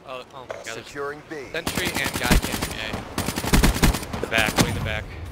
Oh my god. Securing B. Sentry and guy camping A. In the back, way in the back.